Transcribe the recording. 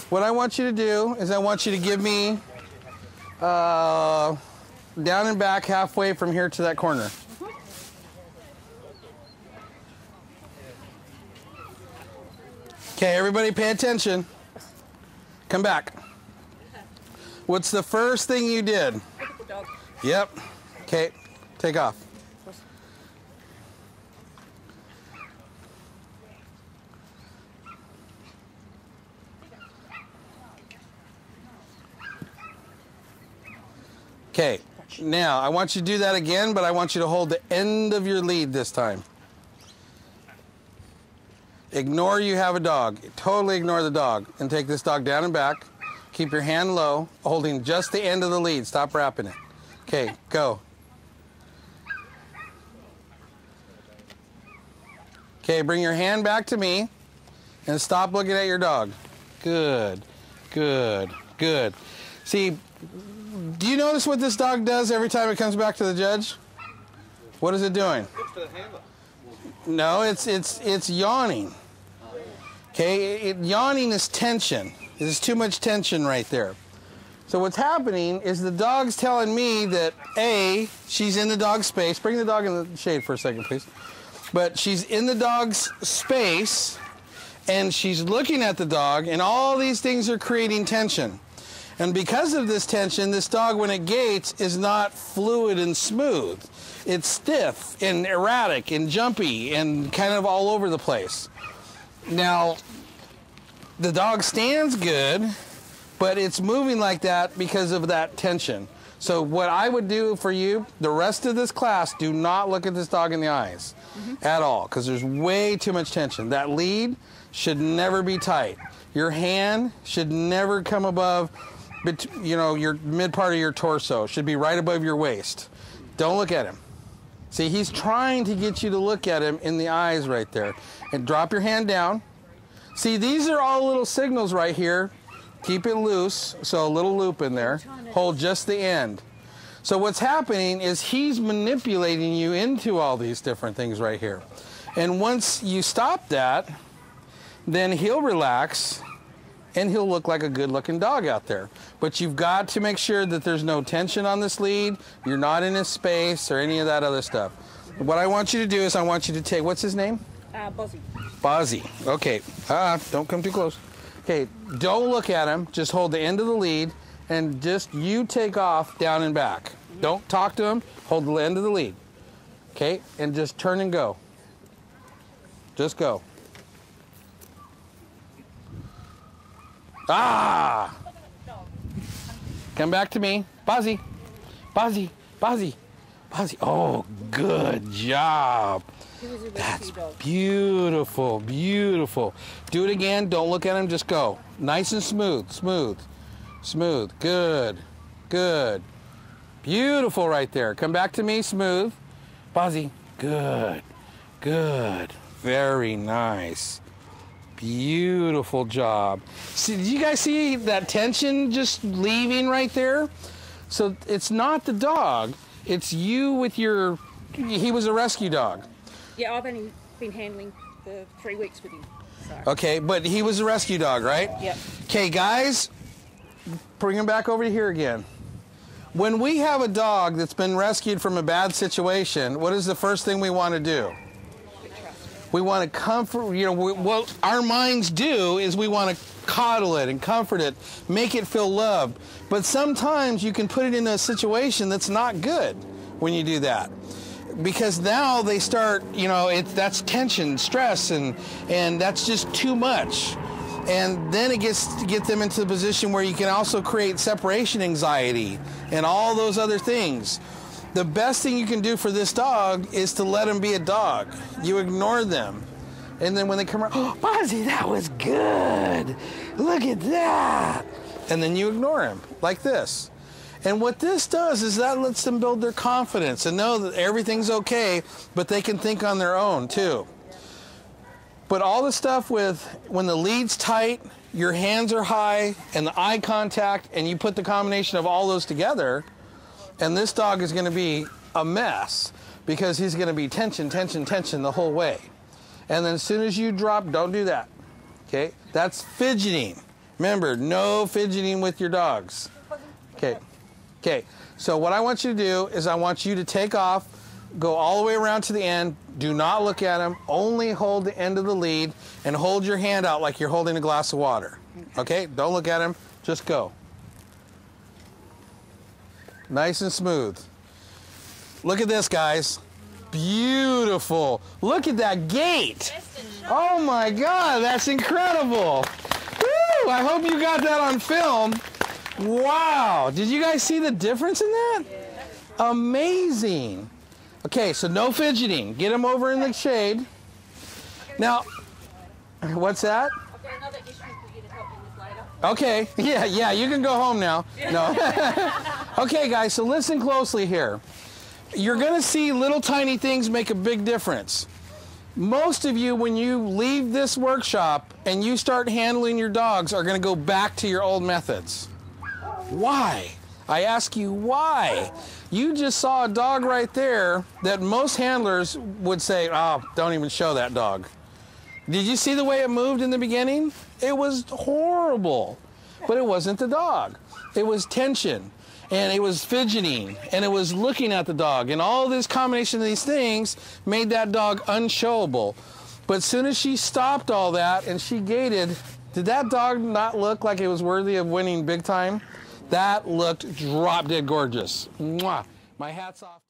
What I want you to do is I want you to give me down and back halfway from here to that corner. Okay, everybody pay attention. Come back. What's the first thing you did? Look at the dog. Yep. Okay, take off. Okay, now I want you to do that again, but I want you to hold the end of your lead this time. Ignore you have a dog. Totally ignore the dog. And take this dog down and back. Keep your hand low, holding just the end of the lead. Stop wrapping it. Okay, go. Okay, bring your hand back to me and stop looking at your dog. Good, good, good. See, do you notice what this dog does every time it comes back to the judge? What is it doing? No, it's yawning. Okay, yawning is tension. There's too much tension right there. So what's happening is the dog's telling me that A, she's in the dog's space. Bring the dog in the shade for a second, please. But she's in the dog's space, and she's looking at the dog, and all these things are creating tension. And because of this tension, this dog, when it gaits, is not fluid and smooth. It's stiff and erratic and jumpy and kind of all over the place. Now, the dog stands good, but it's moving like that because of that tension. So what I would do for you, the rest of this class, do not look at this dog in the eyes at all, because there's way too much tension. That lead should never be tight. Your hand should never come above, you know, your mid part of your torso. It should be right above your waist. Don't look at him. See, he's trying to get you to look at him in the eyes right there. And drop your hand down. See, these are all little signals right here. Keep it loose, so a little loop in there. Hold just the end. So what's happening is he's manipulating you into all these different things right here. And once you stop that, then he'll relax and he'll look like a good-looking dog out there. But you've got to make sure that there's no tension on this lead, you're not in his space or any of that other stuff. What I want you to do is I want you to take, what's his name? Bozzy. Bozzy, okay. Don't come too close. Okay, don't look at him, just hold the end of the lead and just you take off down and back. Don't talk to him, hold the end of the lead. Okay, and just turn and go. Just go. Ah! Come back to me. Bozzy. Bozzy. Bozzy. Bozzy. Oh, good job. That's beautiful. Beautiful. Do it again. Don't look at him. Just go. Nice and smooth. Smooth. Smooth. Good. Good. Beautiful right there. Come back to me. Smooth. Bozzy. Good. Good. Very nice. Beautiful job. See, did you guys see that tension just leaving right there? So it's not the dog, it's you with your, he was a rescue dog. Yeah, I've only been handling for 3 weeks with him. So. Okay, but he was a rescue dog, right? Yep. Okay, guys, bring him back over here again. When we have a dog that's been rescued from a bad situation, what is the first thing we want to do? We want to comfort, you know, what our minds do is we want to coddle it and comfort it, make it feel loved. But sometimes you can put it in a situation that's not good when you do that. Because now they start, you know, that's tension, stress, and that's just too much. And then it gets to get them into the position where you can also create separation anxiety and all those other things. The best thing you can do for this dog is to let him be a dog. You ignore them. And then when they come around, oh, Bozzy, that was good. Look at that. And then you ignore him like this. And what this does is that lets them build their confidence and know that everything's okay, but they can think on their own too. But all the stuff with when the lead's tight, your hands are high, and the eye contact, and you put the combination of all those together, and this dog is going to be a mess because he's going to be tension, tension, tension the whole way. And then as soon as you drop, don't do that. Okay? That's fidgeting. Remember, no fidgeting with your dogs. Okay. Okay. So what I want you to do is I want you to take off, go all the way around to the end. Do not look at him. Only hold the end of the lead and hold your hand out like you're holding a glass of water. Okay? Don't look at him. Just go. Nice and smooth. Look at this, guys. Beautiful. Look at that gait. Oh my God, that's incredible. Woo! I hope you got that on film. Wow. Did you guys see the difference in that? Amazing. Okay, so no fidgeting. Get him over in the shade. Now, what's that? I've got another issue for you to help me with later. Okay, yeah, you can go home now. No. Okay, guys, so listen closely here. You're going to see little tiny things make a big difference. Most of you, when you leave this workshop and you start handling your dogs, are going to go back to your old methods. Why? I ask you why. You just saw a dog right there that most handlers would say, oh, don't even show that dog. Did you see the way it moved in the beginning? It was horrible, but it wasn't the dog. It was tension, and it was fidgeting, and it was looking at the dog, and all this combination of these things made that dog unshowable. But as soon as she stopped all that and she gaited, did that dog not look like it was worthy of winning big time? That looked drop dead gorgeous. Mwah. My hat's off.